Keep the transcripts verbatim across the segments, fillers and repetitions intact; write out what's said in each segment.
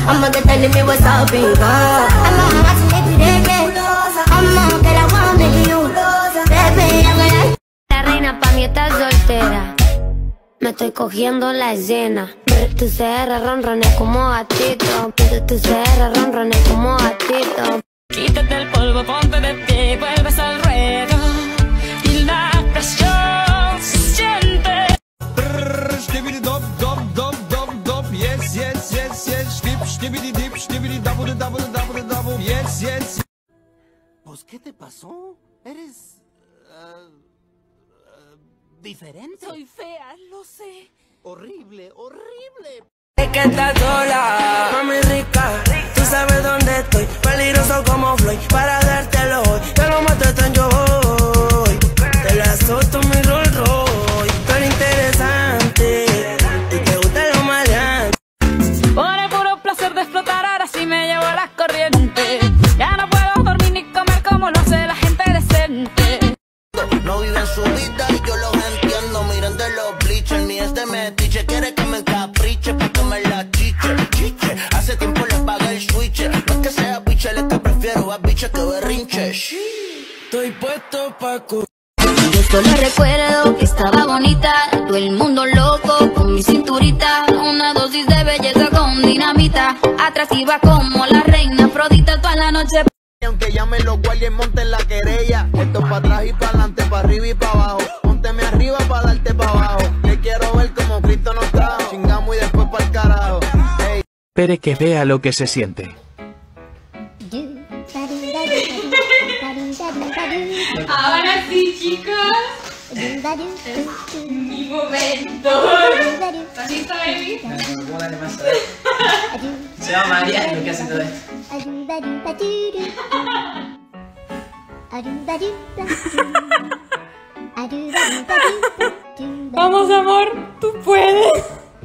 I'ma get telling me what's up, baby. I'ma ask me to take it. I'ma get a one, baby, you. Baby, I'm gonna... La reina pa' mí está soltera. Me estoy cogiendo la escena. Tu C R ronrones como gatito. Tu C R ronrones como gatito. Quítate el polvo, ponte de pie, vuelves al ruedo. Y la presión se siente. Stibidi dop, dop, dop, dop, dop. Yes, yes, yes, yes. Stip, stibidi dip, stibidi double, double, double, double. Yes, yes. Pues, ¿qué te pasó? Eres... Uh, uh, diferente. Soy fea, lo sé. Horrible, horrible. Es que estás sola, mami rica. Tú sabes dónde estoy, peligroso como Floyd. Para dártelo hoy, te lo mato tan yo voy. Te la azoto mi Rolls Royce. Tú eres interesante y te gusta lo maleante. Por el puro placer de explotar, ahora sí me llevo las corrientes. Ya no puedo dormir ni comer como lo hace la gente decente. No viven su vida y yo los entiendo. Miren de los bleachers, ni este metiche. Quiere que me encapriche pa' que me la chiche, chiche. Hace tiempo le pagué el switch. No es que sea biche, es que prefiero a biche que berrinche. Estoy puesto pa' cu... Yo solo recuerdo que estaba bonita, todo el mundo loco con mi cinturita, una dosis de belleza con dinamita, atractiva como la reina Afrodita toda la noche. Aunque llamen los guardias y monten la querella, esto pa' atrás y pa' adelante, pa' arriba y pa' abajo. Pónteme arriba pa' darte pa' abajo, que quiero ver como Cristo nos trajo. Chingamos y después pa'l carajo. Hey. Espere que vea lo que se siente. Ahora sí, chicos. Es mi momento. ¿Estás lista, baby? Se llama María y lo que hace todo esto. Vamos, amor, tú puedes.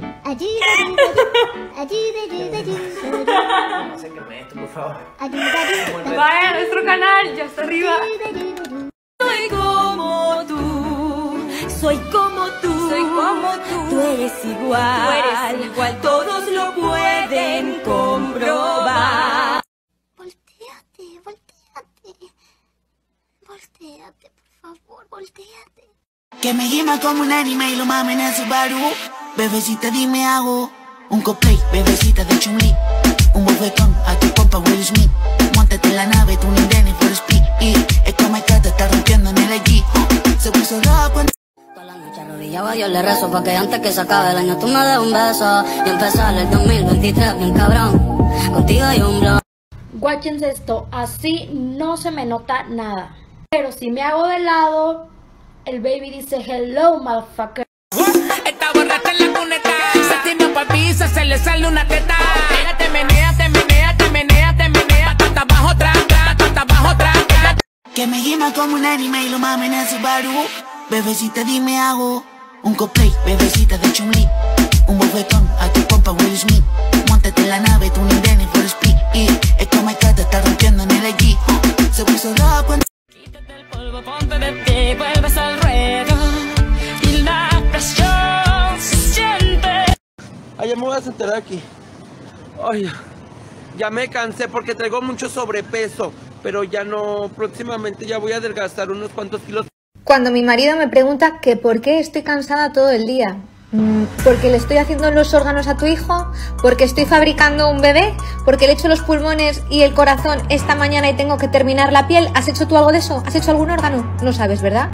Acércame esto, por favor. Vaya a nuestro canal, ya está arriba. Soy como tú, soy como tú, soy como tú. Tú eres igual, tú eres igual. Todos lo pueden comprobar. Voltéate, voltéate. Voltéate, por favor, voltéate. Que me gima como un anime y lo mamen en su baru. Bebecita, dime hago un cosplay, bebecita de Chun-Li. Un bofetón a tu compa Will Smith. Móntate en la nave, tú ni Danny for speed. Y es como el que te está rompiendo en el I G. Se puso loco en... Toda la noche arrodillado a Dios le rezo, pa' que antes que se acabe el año tú me des un beso y empezar el dos mil veintitrés bien cabrón. Contigo hay un blog. Guáchense esto, así no se me nota nada. Pero si me hago de lado, el baby dice hello, motherfucker. Está borracha en la cuneta, se tiene pa' piso, se le sale una teta. Te menea, te menea, te menea, te menea. Tata abajo, tra, tra, tata abajo, tra, tra. Que me gima como un anime y lo mamen en su baru. Bebecita, dime hago un cosplay, bebecita de Chun-Li. Un bofetón a tu compa Will Smith. Móntate en la nave, tú ni Danny for speed. Y es como el que te está rompiendo en el I G. Se puso loco en... Quítate el polvo, ponte de pie, vuelves al ruedo. Y la presión se siente. Ay, ya me voy a sentar aquí. Ay, ya me cansé porque traigo mucho sobrepeso. Pero ya no, próximamente ya voy a adelgazar unos cuantos kilos. Cuando mi marido me pregunta que por qué estoy cansada todo el día. ¿Porque le estoy haciendo los órganos a tu hijo? ¿Porque estoy fabricando un bebé? ¿Porque le he hecho los pulmones y el corazón esta mañana y tengo que terminar la piel? ¿Has hecho tú algo de eso? ¿Has hecho algún órgano? No sabes, ¿verdad?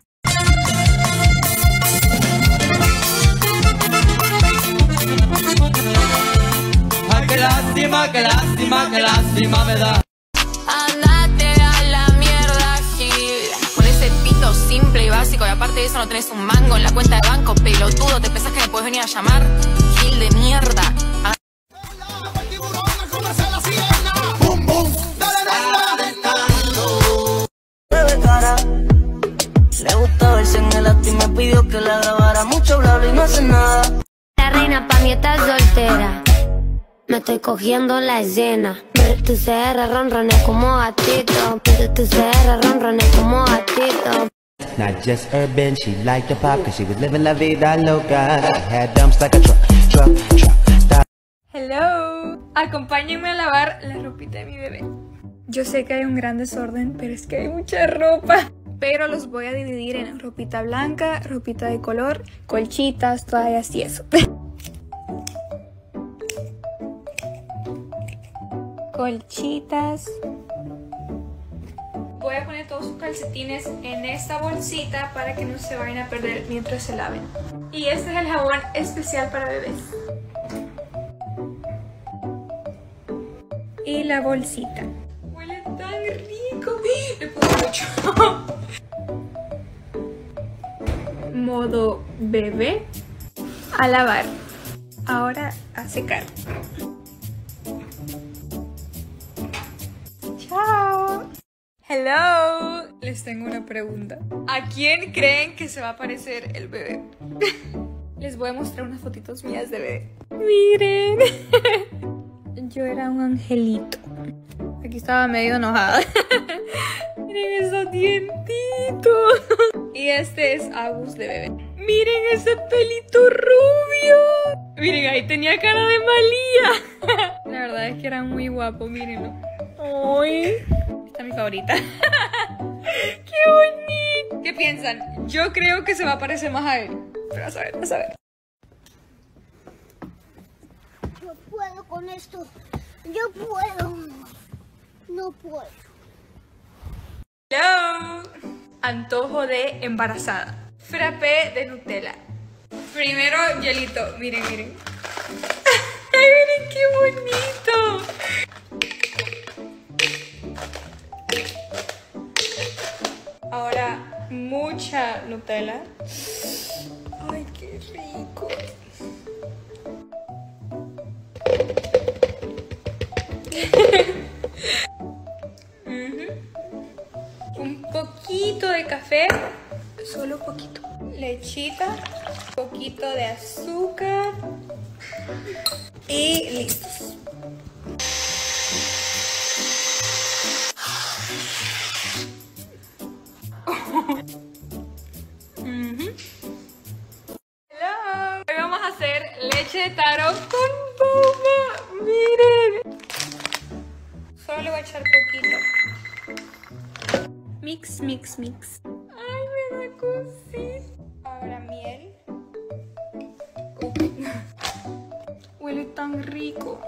Ay, qué lástima, qué lástima, qué lástima me da. Andate a la mierda, Gil. Con ese pito simple y básico. Y aparte de eso no tenés un mango en la cuenta de banco. Pelotudo, ¿te pensás que me puedes venir a llamar? Gil de mierda. Ah. Le gusta verse en el acto y me pidió que la grabara. Mucho bla bla y no hace nada. La reina pa' mí está soltera. Me estoy cogiendo la escena. Tu C R ronrones como gatito. Tu C R ronrones como gatito. Not just urban, she liked the pop cause she was living la vida loca. She had dumps like a truck, truck, truck. Hello. Acompáñenme a lavar la ropita de mi bebé. Yo sé que hay un gran desorden, pero es que hay mucha ropa. Pero los voy a dividir en ropita blanca, ropita de color, colchitas, toallas y eso. Colchitas. Voy a poner todos sus calcetines en esta bolsita para que no se vayan a perder mientras se laven. Y este es el jabón especial para bebés. Y la bolsita. Huele tan rico. Le puse mucho. Modo bebé. A lavar. Ahora a secar. Chao. Hello. Les tengo una pregunta. ¿A quién creen que se va a parecer el bebé? Les voy a mostrar unas fotitos mías de bebé. Miren. Yo era un angelito. Aquí estaba medio enojada. Miren esos dientitos. Y este es Agus de bebé. Miren ese pelito rubio. Miren, ahí tenía cara de Malía. La verdad es que era muy guapo, mírenlo. Ay, esta es mi favorita. ¡Qué bonito! ¿Qué piensan? Yo creo que se va a parecer más a él. Pero a saber, a saber. Yo puedo con esto. Yo puedo. No puedo. Hello. Antojo de embarazada. Frappé de Nutella. Primero hielito. Miren, miren. ¡Ay, miren qué bonito! Ahora mucha Nutella. Ay, qué rico. uh-huh. Un poquito de café, solo un poquito. Lechita, un poquito de azúcar y listos. uh-huh. Hello. Hoy vamos a hacer leche de taro con boba. Miren. Solo le voy a echar poquito. Mix, mix, mix. Ay, me da cosita. Ahora miel. Uh. Huele tan rico.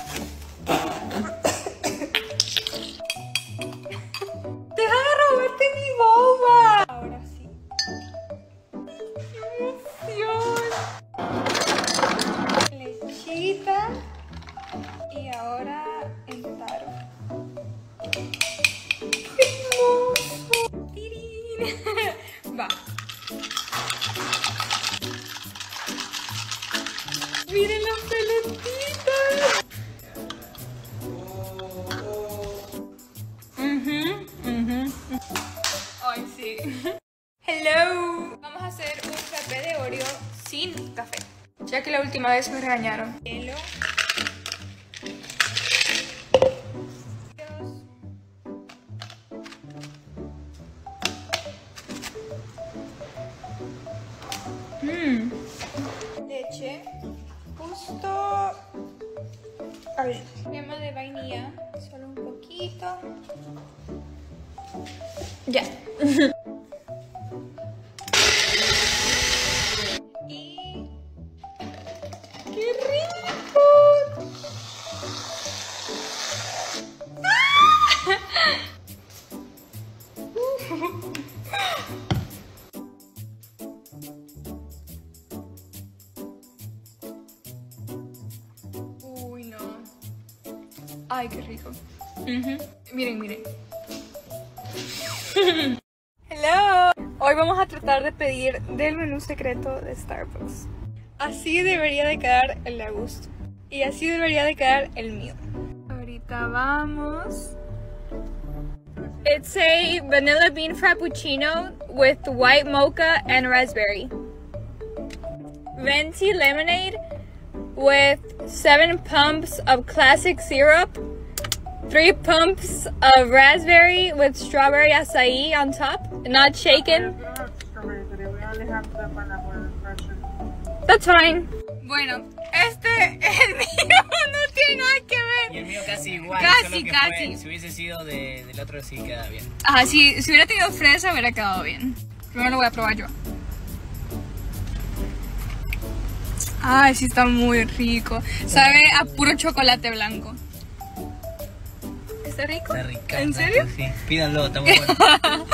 Deja de robarte mi boba. Ahora sí. ¡Qué emoción! Lechita. Y ahora el taro. ¡Qué hermoso! ¡Tirín! Va. ¡Miren las pelotitas! Uh-huh, uh-huh. Ay, sí. Hello. Vamos a hacer un frappé de Oreo sin café, ya que la última vez me regañaron. Hielo. Mmm. Leche. Justo. A ver. Crema de vainilla. Solo un poquito. Ya. Y... ¡qué rico! Uy, no. Ay, qué rico. Uh-huh. Miren, miren. Hello. Hoy vamos a tratar de pedir del menú secreto de Starbucks. Así debería de quedar el de Augusto. Y así debería de quedar el mío. Ahorita vamos. It's a vanilla bean frappuccino with white mocha and raspberry. Venti lemonade with seven pumps of classic syrup, three pumps of raspberry with strawberry acai on top, not shaken. That's fine. Bueno, este es el mío, no tiene nada que ver. Y el mío casi igual. Casi, solo que casi. Fue, si hubiese sido de, del otro sí queda bien. Ajá, si, si hubiera tenido fresa hubiera quedado bien. Primero lo voy a probar yo. Ay, sí está muy rico. Sabe a puro chocolate blanco. ¿Está rico? Está rica. ¿En serio? Sí, pídanlo, está muy bueno.